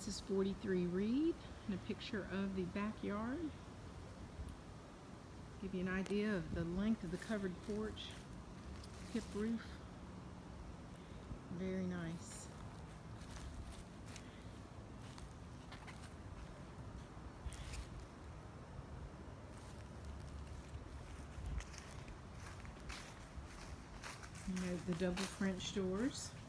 This is 43 Reed, and a picture of the backyard. Give you an idea of the length of the covered porch, hip roof. Very nice. You know, the double French doors.